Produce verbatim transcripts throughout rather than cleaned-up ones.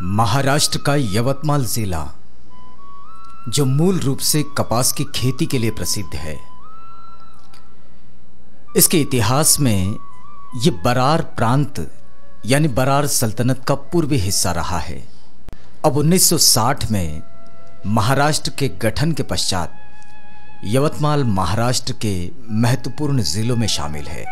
महाराष्ट्र का यवतमाल जिला, जो मूल रूप से कपास की खेती के लिए प्रसिद्ध है, इसके इतिहास में ये बरार प्रांत यानी बरार सल्तनत का पूर्वी हिस्सा रहा है। अब उन्नीस सौ साठ में महाराष्ट्र के गठन के पश्चात यवतमाल महाराष्ट्र के महत्वपूर्ण जिलों में शामिल है।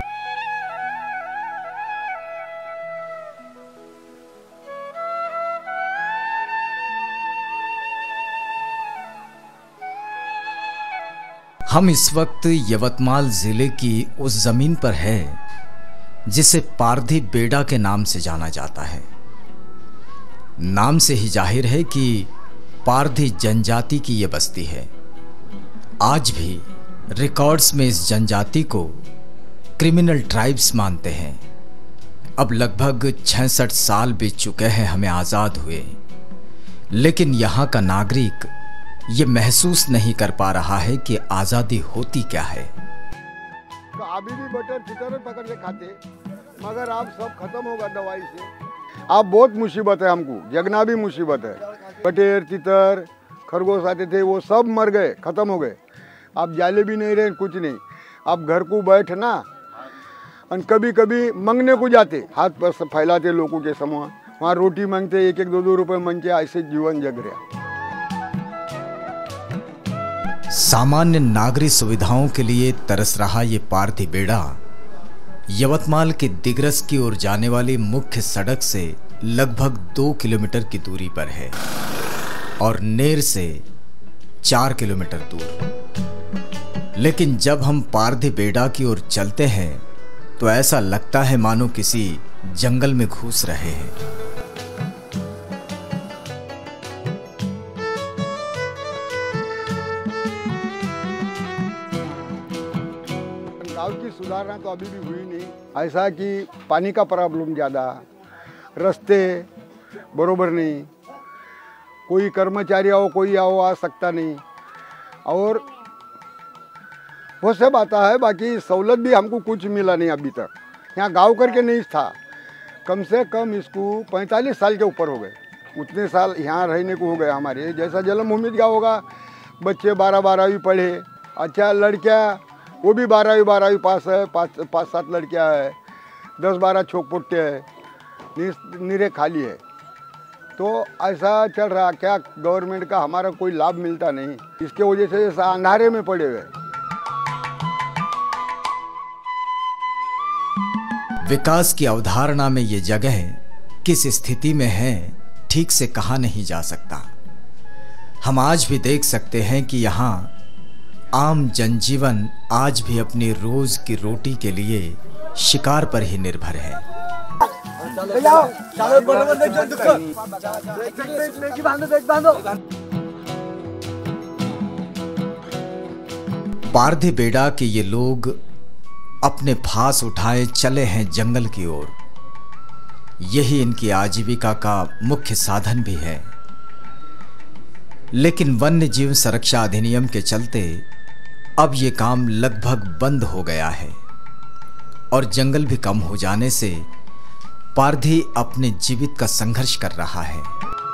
हम इस वक्त यवतमाल जिले की उस जमीन पर है जिसे पारधी बेड़ा के नाम से जाना जाता है। नाम से ही जाहिर है कि पारधी जनजाति की यह बस्ती है। आज भी रिकॉर्ड्स में इस जनजाति को क्रिमिनल ट्राइब्स मानते हैं। अब लगभग छियासठ साल बीत चुके हैं हमें आज़ाद हुए, लेकिन यहाँ का नागरिक ये महसूस नहीं कर पा रहा है कि आज़ादी होती क्या है। तो अभी भी बटर चितर पकड़ के खाते, मगर आप सब खत्म होगा दवाई से। आप बहुत मुसीबत है, हमको जगना भी मुसीबत है। बटेर चितर खरगोश आते थे, वो सब मर गए, खत्म हो गए। आप जाले भी नहीं रहे, कुछ नहीं। आप घर को बैठना और कभी कभी मंगने को जाते, हाथ पर फैलाते लोगों के समूह, वहाँ रोटी मांगते, एक एक दो दो रुपए मांग के ऐसे जीवन जग रहा। सामान्य नागरिक सुविधाओं के लिए तरस रहा ये पारधी बेड़ा यवतमाल के दिग्रस की ओर जाने वाली मुख्य सड़क से लगभग दो किलोमीटर की दूरी पर है और नेर से चार किलोमीटर दूर। लेकिन जब हम पारधी बेड़ा की ओर चलते हैं तो ऐसा लगता है मानो किसी जंगल में घुस रहे हैं। गाँव की सुधारना तो अभी भी हुई नहीं। ऐसा कि पानी का प्रॉब्लम ज़्यादा, रास्ते बरोबर नहीं, कोई कर्मचारी आओ कोई आओ आ सकता नहीं, और वो सब आता है। बाकी सहूलत भी हमको कुछ मिला नहीं अभी तक। यहाँ गाँव करके नहीं था, कम से कम इसको पैंतालीस साल के ऊपर हो गए। उतने साल यहाँ रहने को हो गए हमारे। जैसा जन्मभूमि का होगा, बच्चे बारह बारहवीं पढ़े, अच्छा लड़कियाँ वो भी बारहवीं बारहवीं पास है, पाँच पाँच सात लड़कियाँ है, दस बारह छोक पुट्टे है, निरे खाली है। तो ऐसा चल रहा, क्या गवर्नमेंट का हमारा कोई लाभ मिलता नहीं। इसके वजह से ऐसा अंधारे में पड़े हुए। विकास की अवधारणा में ये जगह किस स्थिति में है ठीक से कहा नहीं जा सकता। हम आज भी देख सकते हैं कि यहाँ आम जनजीवन आज भी अपनी रोज की रोटी के लिए शिकार पर ही निर्भर है। पारधी बेड़ा के ये लोग अपने फांस उठाए चले हैं जंगल की ओर। यही इनकी आजीविका का मुख्य साधन भी है। लेकिन वन्य जीव संरक्षण अधिनियम के चलते अब ये काम लगभग बंद हो गया है और जंगल भी कम हो जाने से पारधी अपने जीवित का संघर्ष कर रहा है।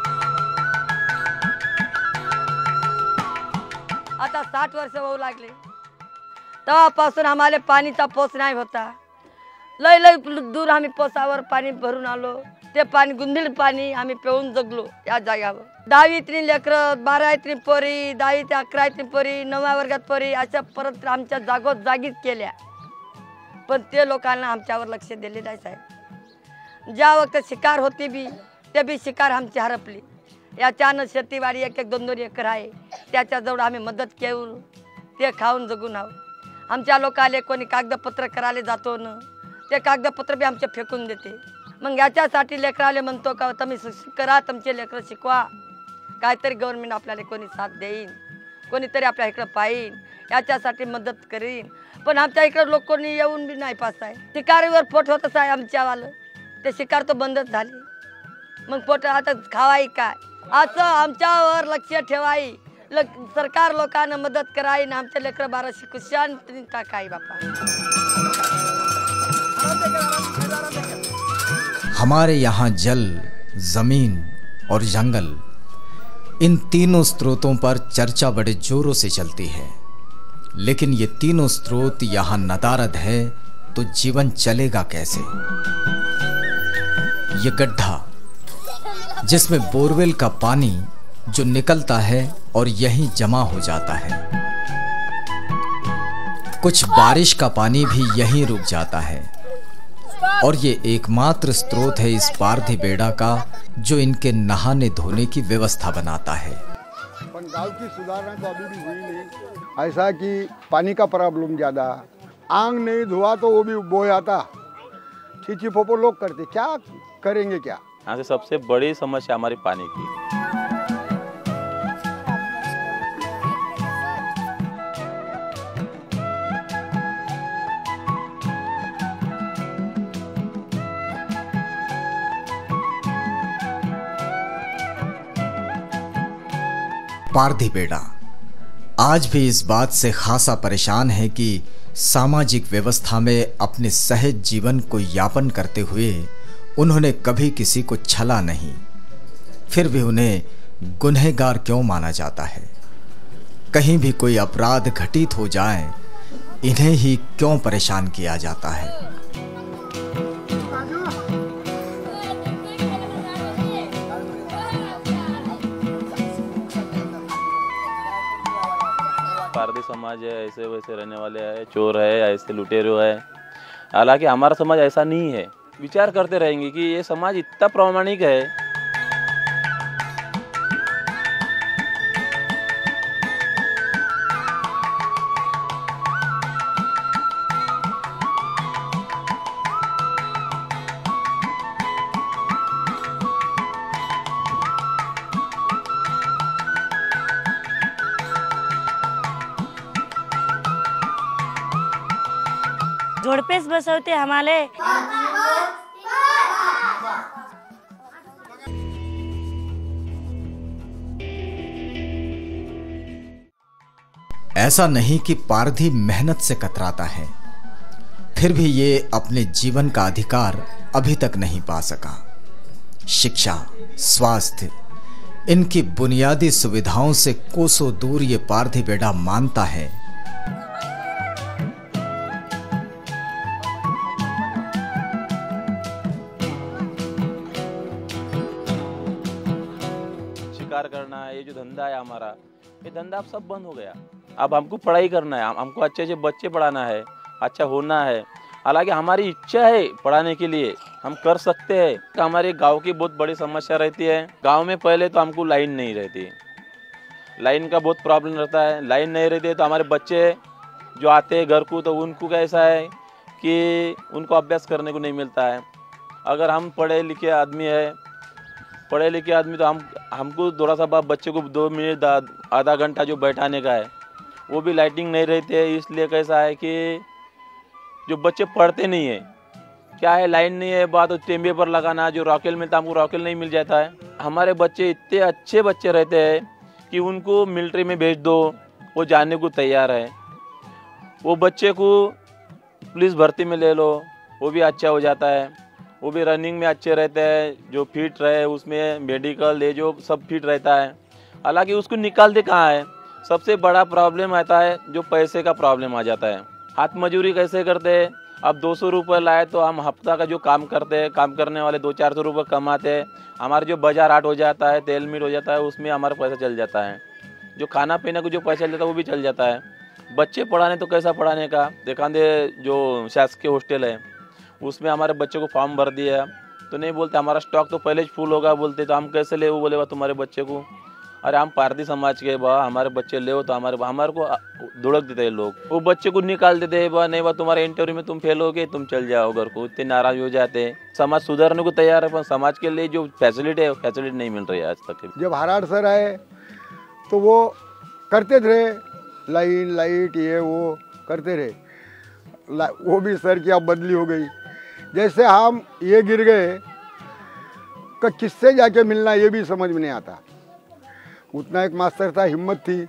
आता साठ वर्ष होऊ लागले तेव्हापासून आम्हाला पाणीचा पोस नाही होता। लय लय दूर आम्ही पोसावर पाणी भरून आलो। ते पाणी गुंधळ पाणी आम्ही पिऊन जगलो या जागावर। दहावीतली लेकरं, बारावीतली पोरी, दहावीत अकरावीतली पोरी, नवव्या वर्गात पोरी अशा परत आमच्या जागोत जागीच केल्या, पण ते लोकांना आमच्यावर लक्ष दिले नाही साहेब। ज्या वक्त शिकार होती बी ते बी शिकार आमची हरपली। याच्यानं शेतीवाडी एक एक दोन दोन एकर आहे, त्याच्याजवळ आम्ही मदत घेऊन ते खाऊन जगून आहोत। आमच्या लोकाले कोणी कागदपत्र करायला जातो न, ते कागदपत्र बी आमचे फेकून देते। मग याच्यासाठी लेकराले म्हणतो का तुम्ही शिक्षण करा, तुमचे लेकरं शिकवा, काहीतरी गव्हर्नमेंट आपल्याला कोणी साथ देईन, कोणीतरी आपल्या इकडं पाहिन, याच्यासाठी मदत करीन। पण आमच्या इकडं लोक कोणी येऊन बी नाही पास आहे। शिकारीवर पोट होतच आहे आमच्यावालं, ते शिकार तो बंदच झाली। मग पोट आता खावाई काय, असं आमच्यावर लक्ष ठेवाई, सरकार लोकांना मदत कराई ना आमचे लेकरं बारा शिकू शांत टाकाई बापा। हमारे यहाँ जल, जमीन और जंगल, इन तीनों स्रोतों पर चर्चा बड़े जोरों से चलती है। लेकिन ये तीनों स्रोत यहाँ नदारद है तो जीवन चलेगा कैसे? ये गड्ढा जिसमें बोरवेल का पानी जो निकलता है और यहीं जमा हो जाता है, कुछ बारिश का पानी भी यहीं रुक जाता है, और ये एकमात्र स्रोत है इस पारधी बेड़ा का जो इनके नहाने धोने की व्यवस्था बनाता है। पर गांव की सुधारना तो अभी भी हुई नहीं। ऐसा कि पानी का प्रॉब्लम ज़्यादा, आंग नहीं धोआ तो वो भी बोय आता, छीछी पोपो लोग करते, क्या करेंगे क्या? यहाँ से सबसे बड़ी समस्या हमारी पानी की। पारधी बेड़ा आज भी इस बात से खासा परेशान है कि सामाजिक व्यवस्था में अपने सहज जीवन को यापन करते हुए उन्होंने कभी किसी को छला नहीं, फिर भी उन्हें गुनहगार क्यों माना जाता है? कहीं भी कोई अपराध घटित हो जाए, इन्हें ही क्यों परेशान किया जाता है? पारधी समाज है, ऐसे वैसे रहने वाले है, चोर है, ऐसे लुटेरे है। हालांकि हमारा समाज ऐसा नहीं है। विचार करते रहेंगे कि ये समाज इतना प्रामाणिक है। झोडपेच बसवते हमारे। ऐसा नहीं कि पारधी मेहनत से कतराता है, फिर भी ये अपने जीवन का अधिकार अभी तक नहीं पा सका। शिक्षा, स्वास्थ्य, इनकी बुनियादी सुविधाओं से कोसों दूर ये पारधी बेड़ा मानता है। शिकार करना है, ये जो धंधा है हमारा, ये धंधा अब सब बंद हो गया। अब हमको पढ़ाई करना है, हमको अच्छे अच्छे बच्चे पढ़ाना है, अच्छा होना है। हालांकि हमारी इच्छा है पढ़ाने के लिए, हम कर सकते हैं। तो हमारे गांव की बहुत बड़ी समस्या रहती है। गांव में पहले तो हमको लाइन नहीं रहती, लाइन का बहुत प्रॉब्लम रहता है। लाइन नहीं रहती है तो हमारे बच्चे जो आते हैं घर को, तो उनको कैसा है कि उनको अभ्यास करने को नहीं मिलता है। अगर हम पढ़े लिखे आदमी है, पढ़े लिखे आदमी तो हम हमको थोड़ा सा बाप बच्चे को दो मिनट आधा घंटा जो बैठाने का है, वो भी लाइटिंग नहीं रहती है। इसलिए कैसा है कि जो बच्चे पढ़ते नहीं है, क्या है लाइन नहीं है, बात टेम्बे पर लगाना, जो रॉकेल मिलता है हमको रॉकेल नहीं मिल जाता है। हमारे बच्चे इतने अच्छे बच्चे रहते हैं कि उनको मिलिट्री में भेज दो, वो जाने को तैयार है। वो बच्चे को पुलिस भर्ती में ले लो, वो भी अच्छा हो जाता है। वो भी रनिंग में अच्छे रहते हैं, जो फिट रहे उसमें मेडिकल ले जो सब फिट रहता है। हालांकि उसको निकालते कहाँ है? सबसे बड़ा प्रॉब्लम आता है जो पैसे का प्रॉब्लम आ जाता है। हाथ मजूरी कैसे करते हैं? अब दो सौ रुपये लाए तो हम हफ्ता का जो काम करते हैं, काम करने वाले दो चार सौ रुपये कमाते हैं। हमारे जो बाजार आट हो जाता है, तेल मीट हो जाता है, उसमें हमारा पैसा चल जाता है। जो खाना पीने को जो पैसा चल जाता है वो भी चल जाता है। बच्चे पढ़ाने तो कैसा पढ़ाने का? देखा दे जो शासकीय हॉस्टल है उसमें हमारे बच्चे को फॉर्म भर दिया तो नहीं बोलते हमारा स्टॉक तो पहले ही फुल होगा, बोलते तो हम कैसे ले? वो बोले बा तुम्हारे बच्चे को, अरे हम पारधी समाज के बा, हमारे बच्चे ले तो हमारे हमारे को धुड़क देते हैं लोग। वो बच्चे को निकाल देते हैं, बा नहीं बा तुम्हारे इंटरव्यू में तुम फेल हो गए, तुम चल जाओ घर को। इतने नाराज हो जाते हैं। समाज सुधारने को तैयार है पर समाज के लिए जो फैसिलिटी है फैसिलिटी नहीं मिल रही है आज तक। जब हराड़ सर आए तो वो करते थे, लाइन लाइट ये वो करते रहे, वो भी सर की अब बदली हो गई। जैसे हम ये गिर गए का किससे जाके मिलना ये भी समझ में नहीं आता। उतना एक मास्टर था, हिम्मत थी,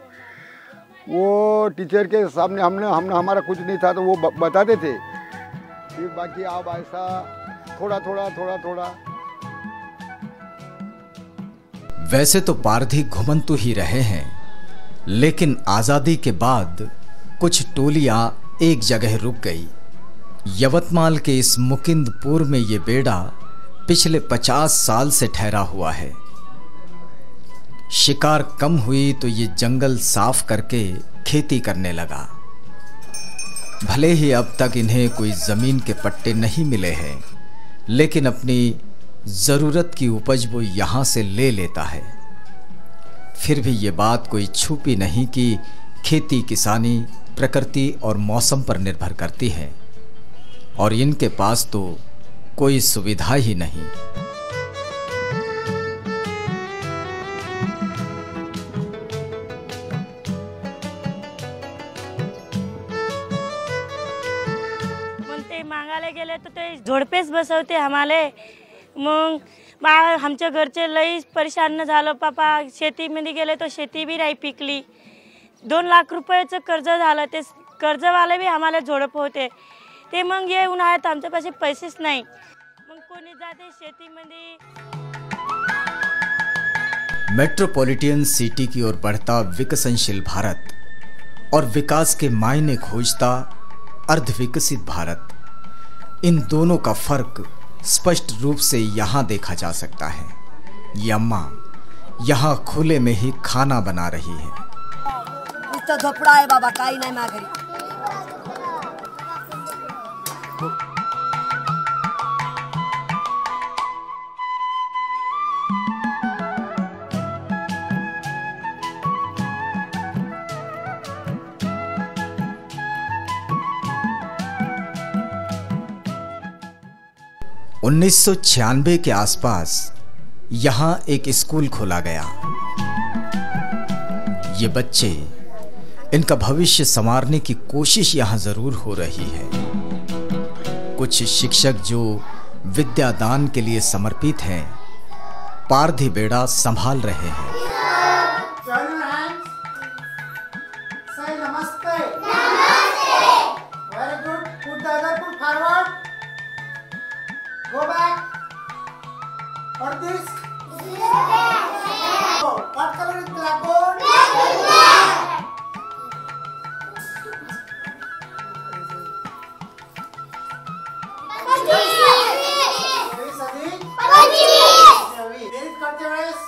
वो टीचर के सामने हमने हमने हमारा कुछ नहीं था तो वो बताते थे। फिर बाकी आप ऐसा थोड़ा थोड़ा थोड़ा थोड़ा वैसे तो पारधी घुमंतु ही रहे हैं, लेकिन आज़ादी के बाद कुछ टोलियां एक जगह रुक गई। यवतमाल के इस मुकिंदपुर में ये बेड़ा पिछले पचास साल से ठहरा हुआ है। शिकार कम हुई तो ये जंगल साफ करके खेती करने लगा। भले ही अब तक इन्हें कोई जमीन के पट्टे नहीं मिले हैं, लेकिन अपनी जरूरत की उपज वो यहां से ले लेता है। फिर भी ये बात कोई छुपी नहीं कि खेती किसानी प्रकृति और मौसम पर निर्भर करती है, और इनके पास तो कोई सुविधा ही नहीं। म्हणते मागायला गेले तर ते झोडपेच बसवते आम्हाला। मग बा आमच्या घरचे लई परेशान झालं पापा। शेतीमध्ये गेले तर शेती बी नाही पिकली। दोन लाख रुपयाचं कर्ज झालं। ते कर्जवाले बी आम्हाला झोडप होते। ते मग ये उन्हाळ्यात आमच्यापाशी पैसेच नाही। मग कोणी जाते शेतीमध्ये। मेट्रोपॉलिटन सिटी की ओर बढ़ता विकसनशील भारत और विकास के मायने खोजता अर्धविकसित भारत, इन दोनों का फर्क स्पष्ट रूप से यहाँ देखा जा सकता है। ये अम्मा यहाँ खुले में ही खाना बना रही है। नुसतं झोपडा आहे बाबा, काही नाही माघारी। उन्नीस सौ छियानवे के आसपास यहाँ एक स्कूल खोला गया। ये बच्चे, इनका भविष्य संवारने की कोशिश यहाँ जरूर हो रही है। कुछ शिक्षक जो विद्यादान के लिए समर्पित हैं, पारधी बेड़ा संभाल रहे हैं। Go back. What this? What color is blackboard? Black. करते वेळेस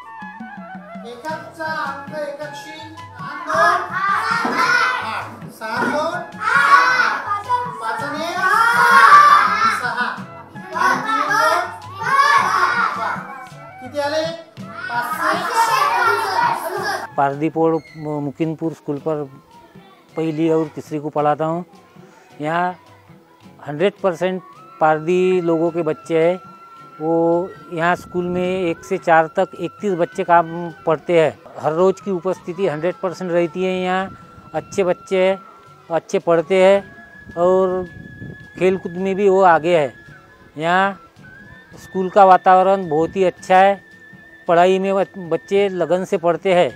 एकाचा अंक एकाक्षी दोन आठ सहा दोन पाचने सहा किती आले? पारदीपुर मुकिंदपुर स्कूल पर पहली और तीसरी को पढ़ाता हूँ। यहाँ हंड्रेड परसेंट पारदी लोगों के बच्चे हैं। वो यहाँ स्कूल में एक से चार तक इकतीस बच्चे काम पढ़ते हैं। हर रोज़ की उपस्थिति हंड्रेड परसेंट रहती है। यहाँ अच्छे बच्चे हैं, अच्छे पढ़ते हैं और खेल कूद में भी वो आगे है। यहाँ स्कूल का वातावरण बहुत ही अच्छा है। पढ़ाई में बच्चे लगन से पढ़ते हैं।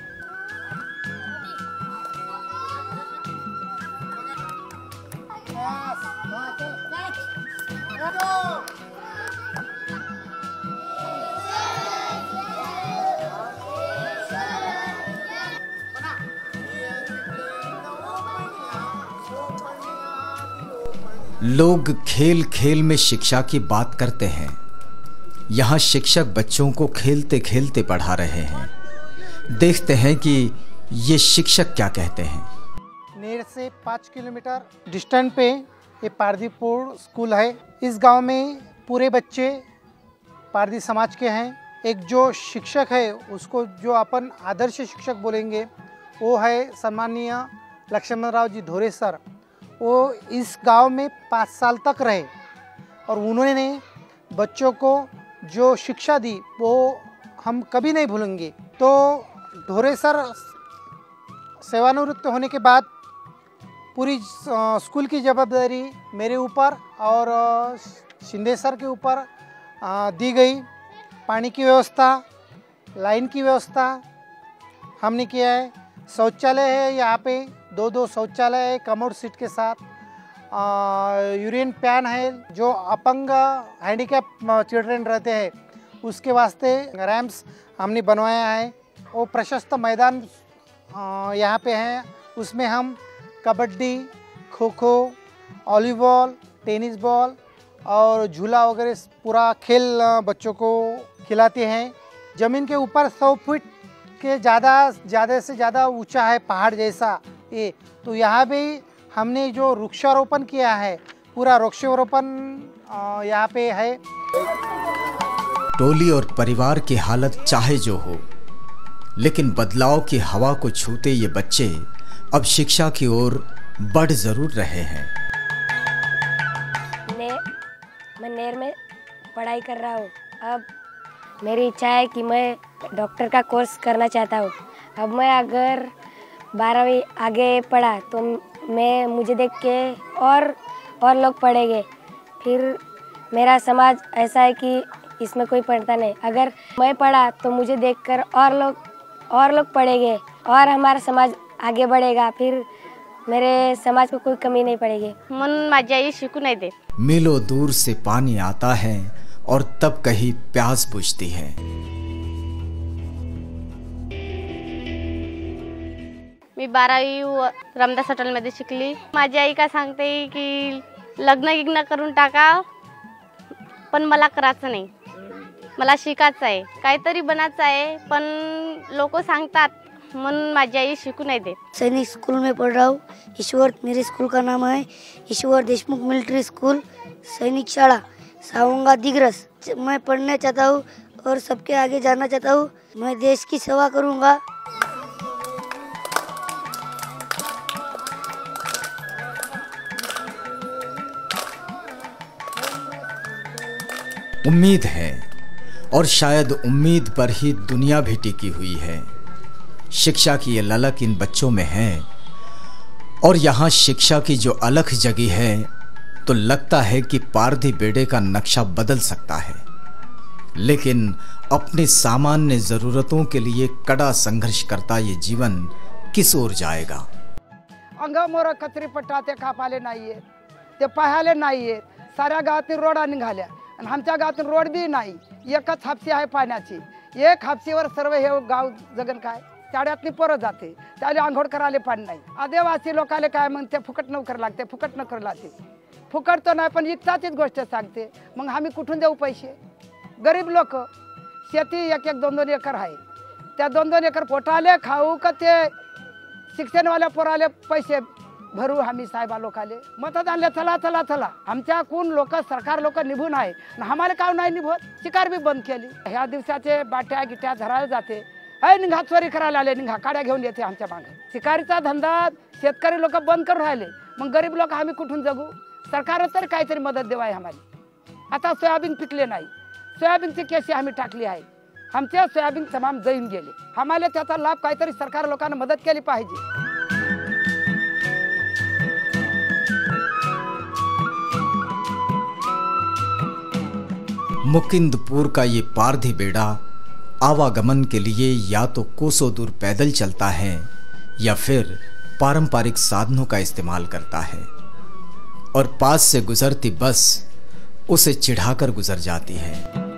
लोग खेल खेल में शिक्षा की बात करते हैं। यहाँ शिक्षक बच्चों को खेलते खेलते पढ़ा रहे हैं। देखते हैं कि ये शिक्षक क्या कहते हैं। नेर से पाँच किलोमीटर डिस्टेंस पे ये पारदीपुर स्कूल है। इस गांव में पूरे बच्चे पारदी समाज के हैं। एक जो शिक्षक है उसको जो अपन आदर्श शिक्षक बोलेंगे वो है सम्माननीय लक्ष्मण राव जी धोरे सर। वो इस गांव में पाँच साल तक रहे और उन्होंने बच्चों को जो शिक्षा दी वो हम कभी नहीं भूलेंगे। तो धोरे सर सेवानिवृत्त होने के बाद पूरी स्कूल की जवाबदारी मेरे ऊपर और शिंदे सर के ऊपर दी गई। पानी की व्यवस्था, लाइन की व्यवस्था हमने किया है। शौचालय है यहाँ पे, दो दो शौचालय है कमोड सीट के साथ। यूरिन पैन है। जो अपंग हैंडीकैप चिल्ड्रन रहते हैं उसके वास्ते रैम्प्स हमने बनवाया है। वो प्रशस्त मैदान यहाँ पे हैं, उसमें हम kabaddi, kho kho, volleyball, tennis ball और झूला वगैरह पूरा खेल बच्चों को खिलाते हैं। ज़मीन के ऊपर सौ फीट के ज़्यादा ज़्यादा से ज़्यादा ऊंचा है पहाड़ जैसा ये, तो यहाँ भी हमने जो वृक्षारोपण किया है, पूरा वृक्षारोपण यहाँ पे है। टोली और परिवार की हालत चाहे जो हो, लेकिन बदलाव की हवा को छूते ये बच्चे अब शिक्षा की ओर बढ़ जरूर रहे हैं। ने, मैं नेर में पढ़ाई कर रहा हूँ। अब मेरी इच्छा है कि मैं डॉक्टर का कोर्स करना चाहता हूँ। अब मैं अगर बारहवीं आगे पढ़ा तो मैं मुझे देख के और और लोग पढ़ेंगे। फिर मेरा समाज ऐसा है कि इसमें कोई पढ़ता नहीं। अगर मैं पढ़ा तो मुझे देखकर और लोग और लोग पढ़ेंगे और हमारा समाज आगे बढ़ेगा। फिर मेरे समाज को कोई कमी नहीं पड़ेगी। मन माझी आई शिकू नाही देत। मीलों दूर से पानी आता है और तब कहीं प्यास बुझती है। मी बारावी रामदास हॉटेलमध्ये शिकली। माझी आई का सांगते की लग्न गिग्न करून टाका, पण मला करायचं नाही, मला शिकायचं आहे, काहीतरी बनायचं आहे, पण लोक सांगतात म्हणून माझी आई शिकू नाही देत। सैनिक स्कूल में पढ़ रहा हूँ। ईश्वर मेरे स्कूल का नाम है ईश्वर देशमुख मिलिट्री स्कूल, सैनिक शाला, सावंगा दिग्रस। मैं पढ़ना चाहता हूँ और सबके आगे जाना चाहता हूँ। मैं देश की सेवा करूँगा। उम्मीद है और शायद उम्मीद पर ही दुनिया भी टिकी हुई है। शिक्षा की ये ललक इन बच्चों में है और यहाँ शिक्षा की जो अलख जगी है तो लगता है कि पारधी बेड़े का नक्शा बदल सकता है, लेकिन अपनी सामान्य ज़रूरतों के लिए कड़ा संघर्ष करता ये जीवन किस ओर जाएगा। अंगा मोर कचरी पट्टा ते कापाले नाहीये, ते पाहायला नाहीये। साऱ्या गावातील रोडा निघाल्या आणि आमच्या गावातील रोड बी नाही। एकच हापसी आहे पाण्याची, एक हापसीवर सर्व हे गाव जगन काय? शाळेतली पोरं जाते, त्याला आंघोळ करायला पाणी नाही। आदिवासी लोकाले काय म्हणते फुकट नोकर लागते, फुकट नोकर लागते। फुकट तो नाही पण इच्छाचीच गोष्ट सांगते। मग आम्ही कुठून देऊ पैसे? गरीब लोक, शेती एक एक दोन दोन एकर आहे, त्या दोन दोन एकर पोटाले खाऊ का ते शिक्षणवाल्या पोराले पैसे भरू आम्ही साहेबा लोकाले? मतदानले चला चला चला आमच्या कोण लोक सरकार लोक निभून आहे, आम्हाला काय नाही निभवत। शिकार बी बंद केली। ह्या दिवसाचे बाट्या गिट्या धरायला जाते, अय निघा चोरी करायला आले, निघा काड्या घेऊन येते आमच्या मागे। शिकारीचा धंदा शेतकरी लोक बंद करून राहिले, मग गरीब लोक आम्ही कुठून जगू? सरकार तर काहीतरी मदत देवाय आम्हाला। आता सोयाबीन पिकले नाही, सोयाबीनची केसी आम्ही टाकली आहे, आमचे सोयाबीन तमाम जळून गेले। आम्हाला त्याचा लाभ काहीतरी सरकार लोकांना मदत केली पाहिजे। मुकिंदपुर का ये पारधी बेड़ा आवागमन के लिए या तो कोसों दूर पैदल चलता है या फिर पारंपरिक साधनों का इस्तेमाल करता है और पास से गुजरती बस उसे चिढ़ाकर गुजर जाती है।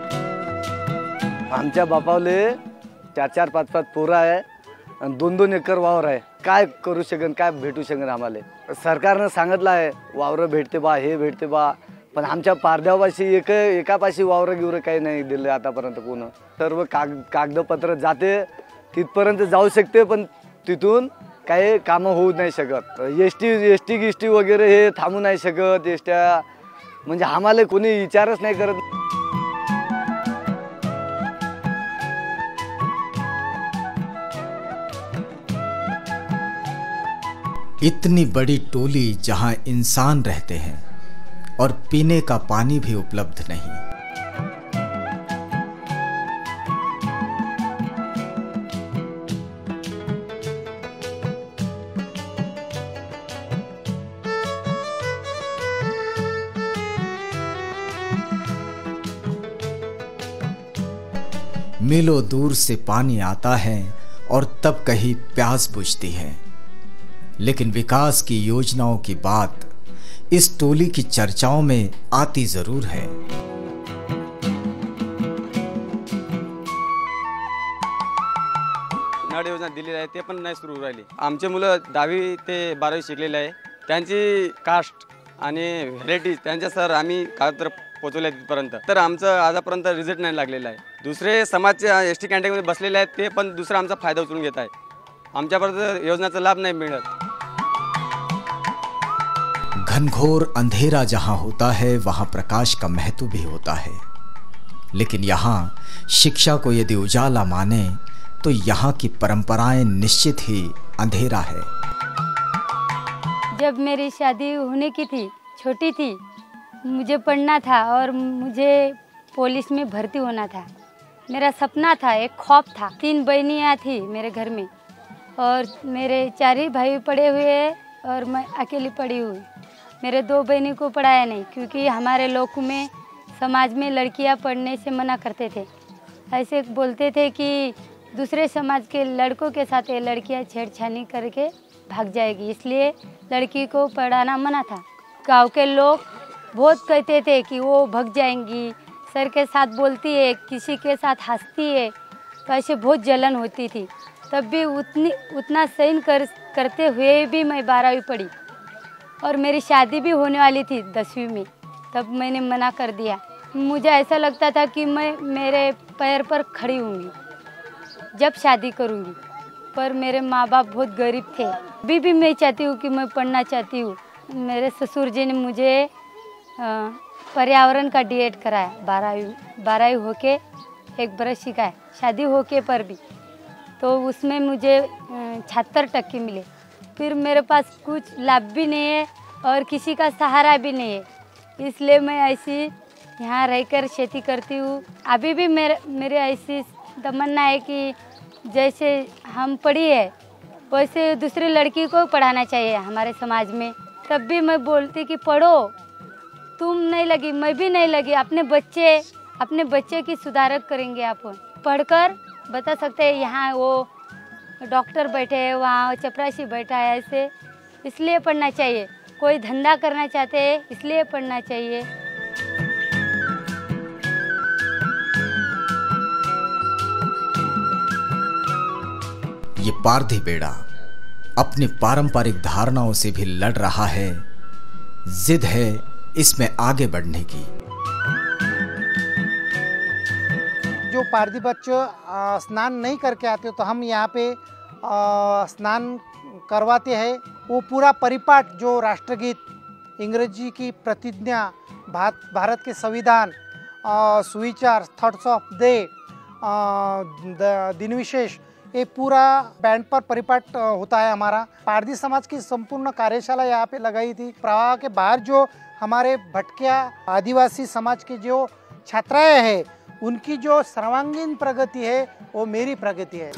आमच्या बापावले चार चार पाच पाच पोरं आहे आणि दोन दोन एकर वावर आहे। काय करू शकन, काय भेटू शकन आम्हाला? सरकारनं सांगितलं आहे वावर भेटते बा, हे भेटते बा, पण आमच्या पारध्यापाशी एक एकापाशी वावर गिवर काही नाही दिले आतापर्यंत कोण। सर्व काग कागदपत्र जाते तिथपर्यंत जाऊ शकते, पण तिथून काही कामं होऊ नाही शकत। एस टी एस टी गिष्टी वगैरे हे थांबू नाही शकत। एसट्या म्हणजे आम्हाला कोणी विचारच नाही करत। इतनी बड़ी टोली जहां इंसान रहते हैं और पीने का पानी भी उपलब्ध नहीं। मीलों दूर से पानी आता है और तब कहीं प्यास बुझती है, लेकिन विकास की योजनाओं की बात इस टोली की चर्चाओं में आती जरूर है। योजना दिलेली आहे ते पण नाही सुरू राहिली. आमचे मुलं दहावी ते बारावी शिकलेले आहे. त्यांची कास्ट आणि व्हॅरायटीज त्यांच्या सर आम्ही कागदपत्र पोहोचवले तिथपर्यंत, तर आमचं आजपर्यंत रिझल्ट नाही लागलेला आहे. दुसरे समाजचे एस टी कॅन्टेगरीमध्ये बसलेले आहेत ते पण दुसरा आमचा फायदा उचलून घेत आहे. आमच्यापर्यंत योजनेचा लाभ नाही मिळत. घनघोर अंधेरा जहां होता है वहां प्रकाश का महत्व भी होता है, लेकिन यहाँ शिक्षा को यदि उजाला माने तो यहाँ की परंपराएं निश्चित ही अंधेरा है. जब मेरी शादी होने की थी, छोटी थी, मुझे पढ़ना था और मुझे पुलिस में भर्ती होना था. मेरा सपना था, एक ख्वाब था. तीन बहनियाँ थी मेरे घर में और मेरे चार ही भाई पढ़े हुए हैं और मैं अकेली पढ़ी हुई. मेरे दो बहनों को पढ़ाया नहीं क्योंकि हमारे लोग में समाज में लड़कियां पढ़ने से मना करते थे. ऐसे बोलते थे कि दूसरे समाज के लड़कों के साथ ये लड़कियां छेड़छाड़ी करके भाग जाएगी, इसलिए लड़की को पढ़ाना मना था. गांव के लोग बहुत कहते थे कि वो भाग जाएंगी, सर के साथ बोलती है, किसी के साथ हंसती है, तो ऐसे बहुत जलन होती थी. तब भी उतनी उतना सहन कर करते हुए भी मैं बारहवीं पढ़ी और मेरी शादी भी होने वाली थी दसवीं में. तब मैंने मना कर दिया. मुझे ऐसा लगता था कि मैं मेरे पैर पर खड़ी होंगी जब शादी करूंगी, पर मेरे माँ बाप बहुत गरीब थे. अभी भी मैं चाहती हूँ कि मैं पढ़ना चाहती हूँ. मेरे ससुर जी ने मुझे पर्यावरण का डी एड कराया. बारहवीं बारहवीं होके एक बरस सिखाया, शादी होके पर भी, तो उसमें मुझे छिहत्तर टक्के मिले. फिर मेरे पास कुछ लाभ भी नहीं है और किसी का सहारा भी नहीं है, इसलिए मैं ऐसी यहाँ रहकर खेती करती हूँ. अभी भी मेरे मेरे ऐसी तमन्ना है कि जैसे हम पढ़ी है वैसे दूसरी लड़की को पढ़ाना चाहिए हमारे समाज में. तब भी मैं बोलती कि पढ़ो, तुम नहीं लगी मैं भी नहीं लगी, अपने बच्चे अपने बच्चे की सुधारक करेंगे. आप पढ़कर बता सकते हैं यहाँ वो डॉक्टर बैठे हैं, वहाँ चपरासी बैठा है, ऐसे इसलिए पढ़ना चाहिए. कोई धंधा करना चाहते हैं इसलिए पढ़ना चाहिए. ये पारधी बेड़ा अपनी पारंपरिक धारणाओं से भी लड़ रहा है. जिद है इसमें आगे बढ़ने की. जो पारधी बच्चे स्नान नहीं करके आते तो हम यहाँ पे आ, स्नान करवाते हैं. वो पूरा परिपाठ जो राष्ट्रगीत, अंग्रेजी की प्रतिज्ञा, भारत भारत के संविधान, सुविचार, थॉट्स ऑफ डे, दिन विशेष, ये पूरा बैंड पर परिपाठ होता है हमारा. पारधी समाज की संपूर्ण कार्यशाला यहाँ पे लगाई थी. प्रवाह के बाहर जो हमारे भटकिया आदिवासी समाज के जो छात्राएं हैं उनकी जो सर्वांगीण प्रगति है वो मेरी प्रगति है.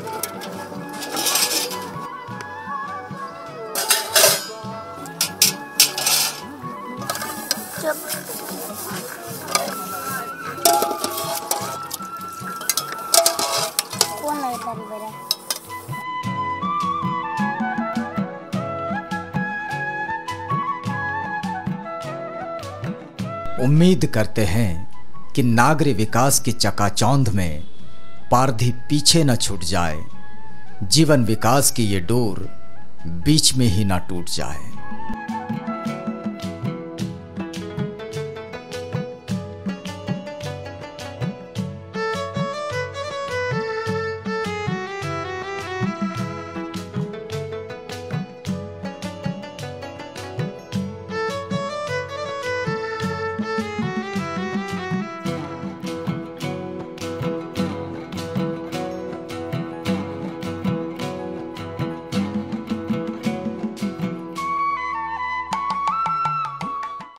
उम्मीद करते हैं कि नागरिक विकास की चकाचौंध में पारधी पीछे न छूट जाए, जीवन विकास की ये डोर बीच में ही ना टूट जाए.